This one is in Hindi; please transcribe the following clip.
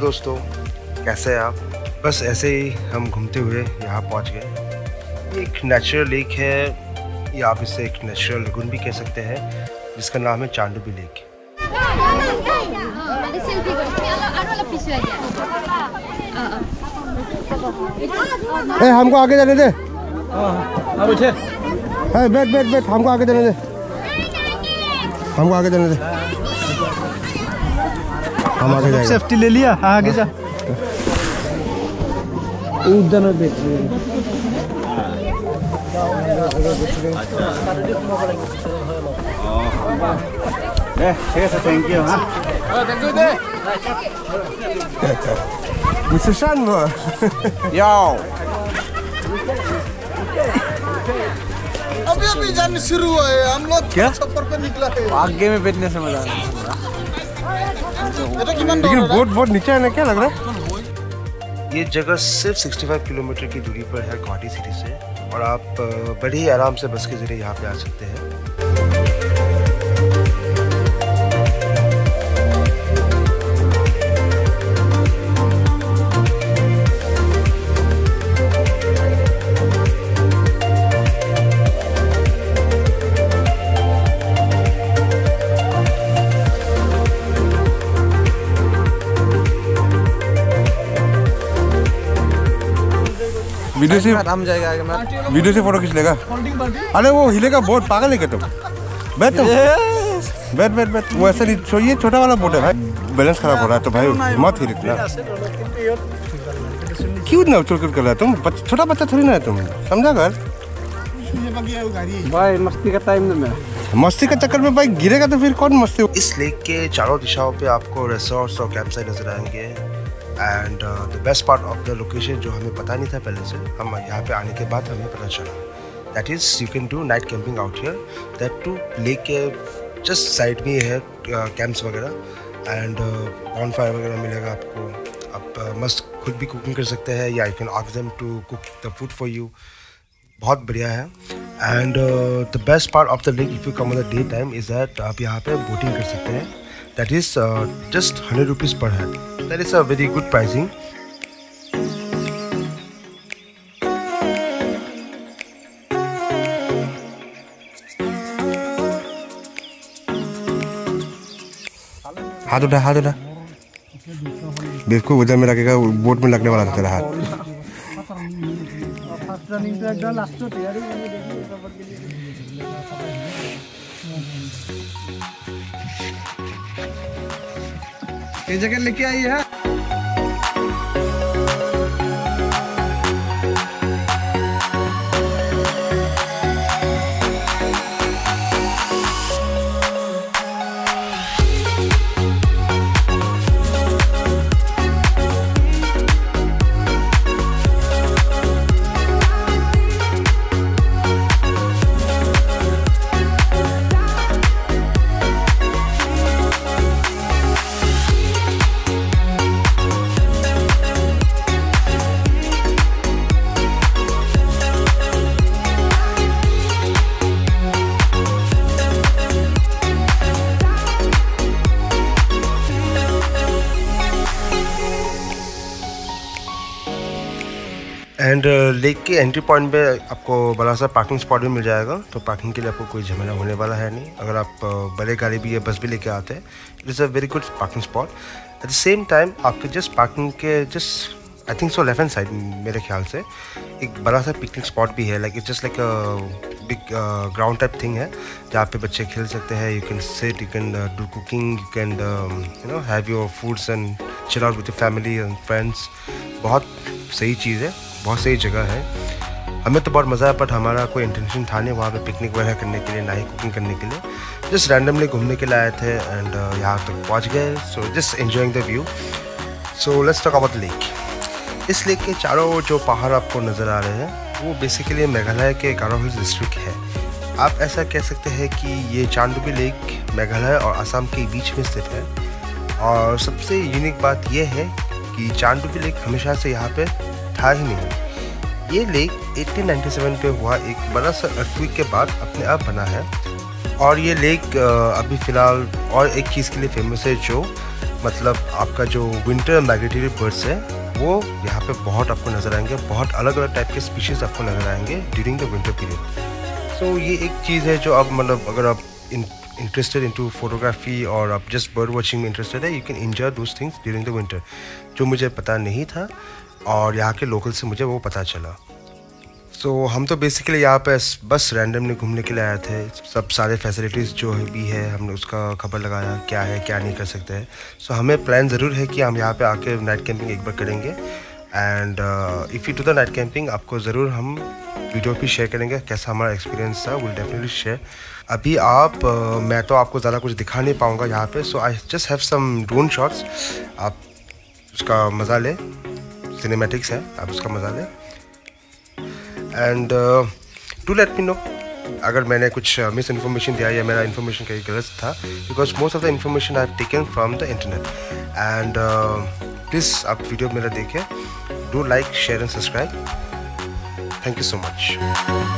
दोस्तों, कैसे हैं आप? बस ऐसे ही हम घूमते हुए यहाँ पहुँच गए। एक नेचुरल लेक है, या आप इसे एक नेचुरल लगून भी कह सकते हैं, जिसका नाम है चांडुबी लेक। हमको आगे जाने दे। बैठ हमको आगे जाने दे। हमको आगे जाने दे। हम आगे जाएंगे। सेफ्टी ले लिया, आगे जा। उधर बैठ thank you. Mr. Shanma. Yo. अभी जाने शुरू हुआ है, हम लोग क्या सफर पे निकला है। आगे में बैठने से मजा आ रहा है। लेकिन बहुत नीचे है ना, क्या लग रहा है? ये जगह सिर्फ 65 किलोमीटर की दूरी पर है गुवाहाटी सिटी से, और आप बड़े ही आराम से बस के जरिए यहाँ पे आ सकते हैं। वीडियो से फोटो खींच लेगा। अरे वो हिलेगा बोट, पागल है क्या तुम? बैठ तुम, बैठ। वो ऐसा नहीं, तो ये छोटा वाला बोट है भाई, बैलेंस खराब हो रहा है तो भाई मत हिल इतना। क्यों इतना उछल कर रहा है तुम? छोटा बच्चा थोड़ी ना है तुम, समझा कर भाई। मस्ती का टाइम में, मस्ती का चक्कर में भाई गिरेगा तो फिर कौन मस्ती। इस लेक के चारों दिशाओं पे आपको रिसोर्ट्स और कैंप साइट नजर आएंगे। And the best part of the location, जो हमें पता नहीं था पहले से, हम यहाँ पे आने के बाद हमें पता चला, that is you can do night camping out here. That to lake के जस्ट साइड में है कैंप्स वगैरह, एंड बॉनफायर वगैरह मिलेगा आपको। आप मस्त खुद भी कुकिंग कर सकते हैं, या you can ask them to cook the food for you. बहुत बढ़िया है। And the best part of the lake, if you come on the day time, is that आप यहाँ पे बोटिंग कर सकते हैं। That is just 100 rupees per head. That is a very good pricing. हाथ उठा। देखो उधर में रखेगा, बोट में लगने वाला था तेरा हाथ। ये जगह लेके आई है। एंड लेक के एंट्री पॉइंट पे आपको बड़ा सा पार्किंग स्पॉट भी मिल जाएगा, तो पार्किंग के लिए आपको कोई झमेला होने वाला है नहीं। अगर आप बड़े गाड़ी भी या बस भी लेके आते हैं, it is a very good parking spot. At the same time आपके जस्ट पार्किंग के just I think so left hand side, मेरे ख्याल से एक बड़ा सा पिकनिक स्पॉट भी है। Like it's just like a big ground type thing है, जहाँ पे बच्चे खेल सकते हैं। You can sit, you can do cooking, you can you know have your foods and chill out with your family and friends. बहुत सही चीज़ है, बहुत सही जगह है। हमें तो बहुत मज़ा आया, बट हमारा कोई इंटेंशन था नहीं वहाँ पे पिकनिक वगैरह करने के लिए, ना ही कुकिंग करने के लिए। जस्ट रैंडमली घूमने के लिए आए थे, एंड यहाँ तक पहुँच गए। So just enjoying the view. So let's talk about the lake. इस लेक के चारों जो पहाड़ आपको नज़र आ रहे हैं, वो बेसिकली मेघालय के गारो हिल्स डिस्ट्रिक्ट है। आप ऐसा कह सकते हैं कि ये चांडुबी लेक मेघालय और असम के बीच में स्थित है। और सबसे यूनिक बात यह है कि चांडुबी लेक हमेशा से यहाँ पे था ही नहीं। ये लेक 1897 पे हुआ एक बड़ा सा अर्थक्वेक के बाद अपने आप बना है। और ये लेक अभी फ़िलहाल और एक चीज़ के लिए फेमस है, जो मतलब आपका जो विंटर माइग्रेटरी बर्ड्स है वो यहाँ पे बहुत आपको नज़र आएंगे, बहुत अलग अलग टाइप के स्पीशीज़ आपको नज़र आएंगे during the winter period. So ये एक चीज़ है जो अब मतलब अगर आप इंटरेस्टेड इनटू फोटोग्राफी और आप जस्ट बर्ड वॉचिंग में इंटरेस्टेड है, you can enjoy those things during the winter, जो मुझे पता नहीं था और यहाँ के लोकल से मुझे वो पता चला। सो हम तो बेसिकली यहाँ पे बस रैंडमली घूमने के लिए आए थे। सब सारे फैसिलिटीज़ जो भी है हमने उसका खबर लगाया, क्या है क्या नहीं कर सकते हैं। सो हमें प्लान ज़रूर है कि हम यहाँ पे आके नाइट कैंपिंग एक बार करेंगे। And if you do the night camping आपको ज़रूर हम वीडियो भी शेयर करेंगे, कैसा हमारा एक्सपीरियंस था, विल डेफिनेटली शेयर। अभी मैं तो आपको ज़्यादा कुछ दिखा नहीं पाऊँगा यहाँ पे, so I just have some drone shots, आप उसका मज़ा लें, सिनेमैटिक्स है, आप उसका मज़ा लें। And do let me know अगर मैंने कुछ मिस इन्फॉर्मेशन दिया या मेरा इन्फॉर्मेशन कहीं गलत था, because most of the information I have taken from the internet. And please आप वीडियो मेरा देखें, do like share and subscribe. Thank you so much.